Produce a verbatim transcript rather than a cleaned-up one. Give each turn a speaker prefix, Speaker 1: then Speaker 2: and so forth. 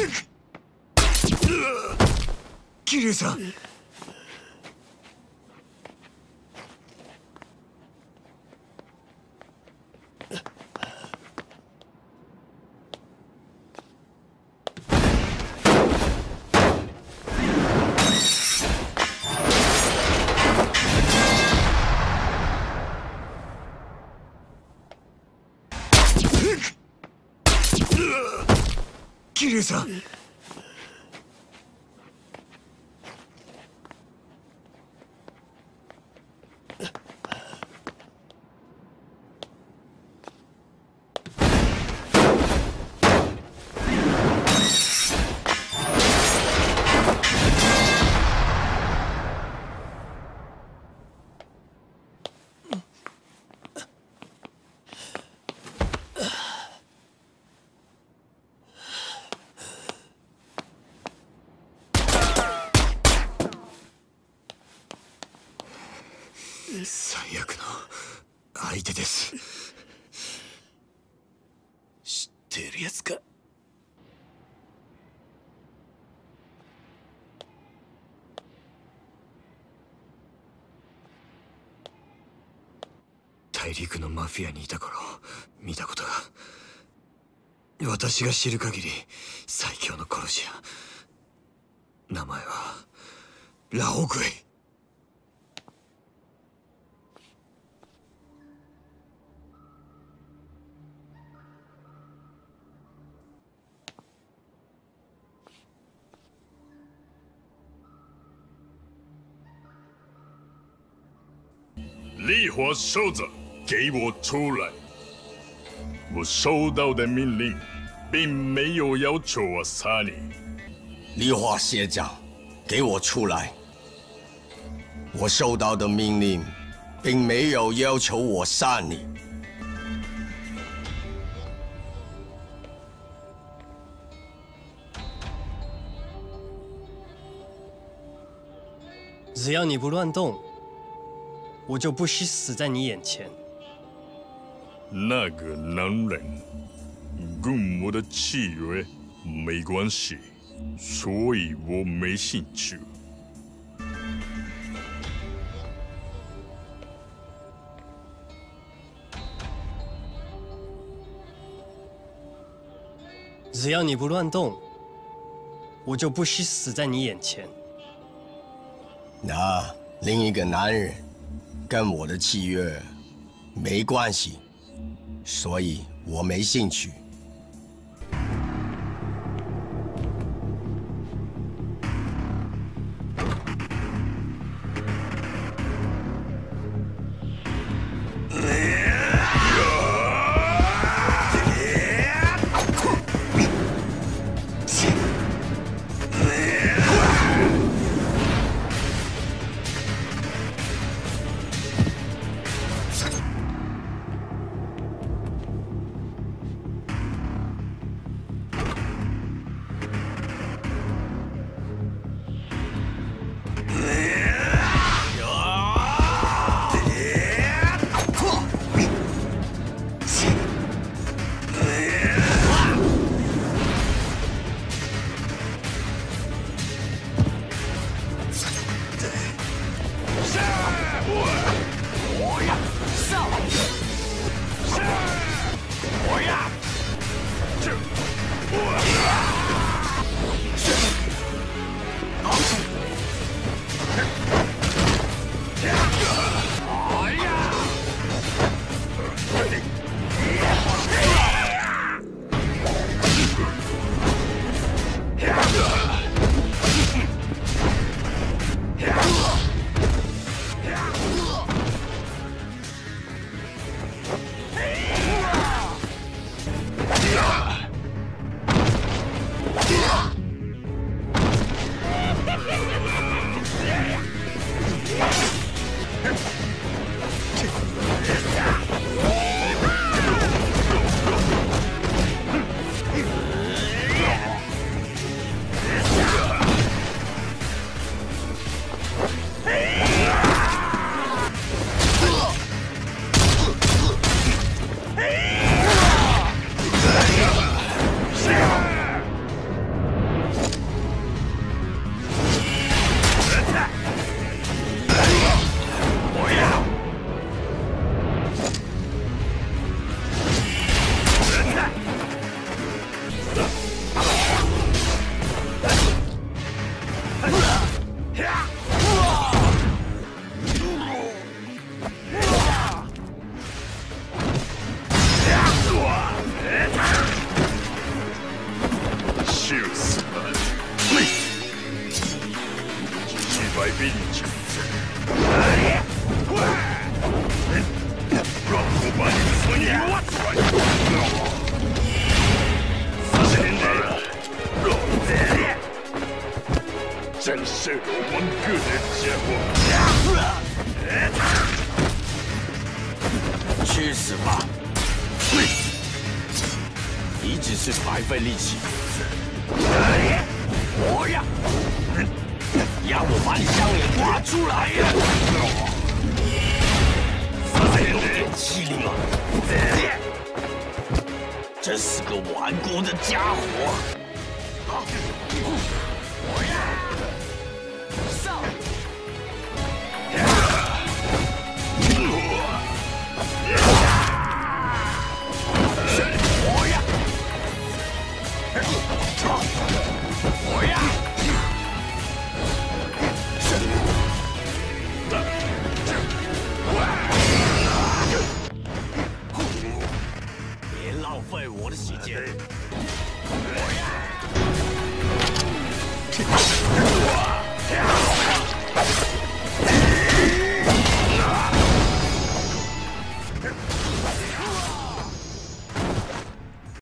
Speaker 1: 桐生さん。桐生さん。最悪の相手です。
Speaker 2: 知っているやつか。
Speaker 1: 大陸のマフィアにいた頃見たことが。私が知る限り最強の殺し屋。名前はラオグイ。
Speaker 3: 丽华收着，给我出来！我收到的命令，并没有要求我杀你。
Speaker 2: 丽华学长，给我出来！我收到的命令，并没有要求我杀你。
Speaker 4: 只要你不乱动，我就不惜死在你眼前。
Speaker 3: 那个男人跟我的契约没关系，所以我没兴趣。
Speaker 4: 只要你不乱动，我就不惜死在你眼前。
Speaker 2: 那另一个男人跟我的契约没关系，所以我没兴趣。
Speaker 3: 就是吧。几百兵将，让我把你的存疑挖出来！真的，真是个顽固的家伙！
Speaker 2: 去死吧！你只是白费力气。我呀，要我把你项链挖出来呀！还有点气力吗？真是个顽固的家伙！我呀，上！我呀！我呀！别浪费我的时间！我呀！